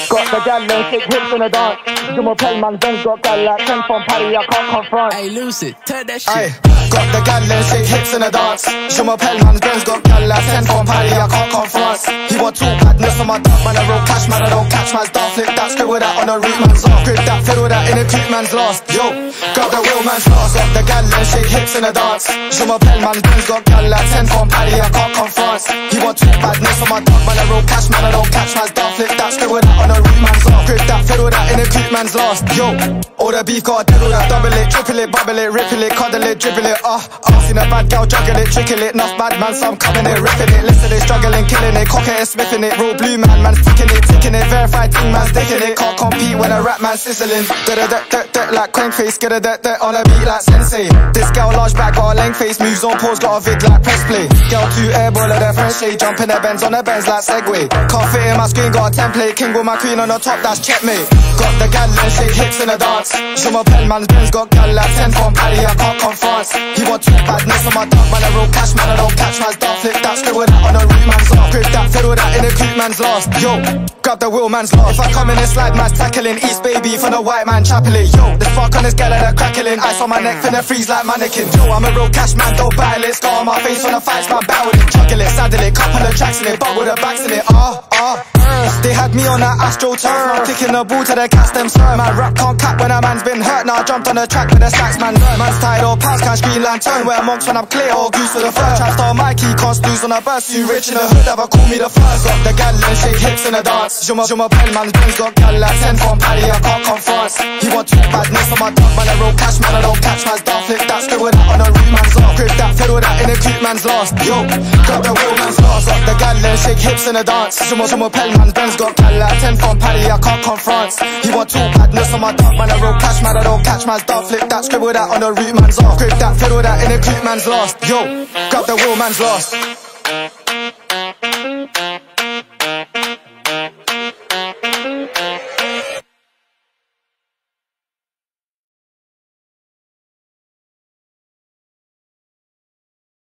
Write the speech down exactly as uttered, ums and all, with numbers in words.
Got the gal and shake hips in the dance. Jumbo Pell man, Benz got gal like ten from Paddy, I can't confront. Hey Lucid, turn that shit. Aye. Got the gal and shake hips in the dance. Jumbo Pell man, Benz got gal like ten from Paddy, I can't confront. He want two badness on my dog, man, I roll cash, man, I don't catch man's dog. Flip that, scribble that on the root man's off. Grip that, fiddle that in a coupe man's lost. Yo, got the wheel man's lost. Got the gal and shake hips in the dance. Jumbo Pell man, Benz got gal like ten from Paddy, I can't confront. He want two badness on my dog, man, I roll cash, man, I don't catch man's dog. Flip that, scribble that on the root man's off. Grip that, fiddle that in a coupe man's lost. Yo, all the beef got diddle that, double it, triple it, bubble it, ripple it, cuddle it, dribble it, ah, uh, uh. Seen a bad girl juggle it, trickle it, enough bad man, some coming it, ripping it, listen it, struggling, killing it, cock it, smithing it, real blue man, man's ticking it, ticking it, verified team man's sticking it, can't compete when a rap man's sizzling, da da da da da like crank face, get a da da on a beat like sensei. This girl large back got a length face, moves on pause, got a vid like press play. Girl two airball at their French shade, jump in their Benz on the Benz like Segway. Can't fit in my screen, got a template, king with my queen on the top, that's checkmate. Got the gal and shake hips in the dance. Show my pen man's Benz got gal like ten from Paddy, I can't confront. He want two badness on my dog, man, I roll cash, man, I don't catch man's dog. Flip that, scribble that on the root man's off. Grip that, fiddle that in a coupe man's lost. Yo, grab the wheel man's lost. If I come in and slide, man's tackling. East baby from the white man chapeling. Yo, this fuck on this gal and they're crackling. Ice on my neck, finna freeze like mannequin. Yo, I'm a real cash man, don't battle it. Scar on my face on the fights, man, battle it. Juggle it, saddle it, couple of tracks in it, bubble the backs in it. Ah, ah. They had me on that Astro turn, I'm kicking the ball to the cast them sir. Man rap can't cap when a man's been hurt. Now I jumped on the track with the stacks man learn. Man's tired or pals can't screen lantern. Wear monks when I'm clear or goose with the fur. Trap star Mikey can't snooze on a burst. You rich in the hood ever call me the first. Got the gal and shake hips in the dance. Jumma Jumma Pen man's Benz got gal like ten from Paddy, I can't confront. He want two badness on my dog, man, I roll cash, man, I don't catch man's dog. Flip that, scribble that on the root man's off. Grip that, fiddle that in a coupe man's lost. Yo, got the wheel man's lost. Got the gal and shake hips in the dance. Jumma Jumma Pen man's Benz got gal like ten from Paddy, I can't confront. He want two badness on my dog, man, I roll cash, man, I don't catch man's dog. Flip that, scribble that on the root man's off. Grip that, fiddle that in a coupe man's lost. Yo, grab the wheel man's lost.